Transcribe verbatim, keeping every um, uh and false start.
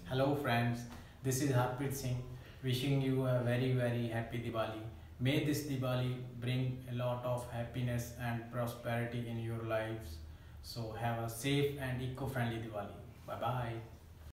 Hello friends, this is Harpreet Singh wishing you a very very happy Diwali. May this Diwali bring a lot of happiness and prosperity in your lives. So have a safe and eco-friendly Diwali. Bye bye.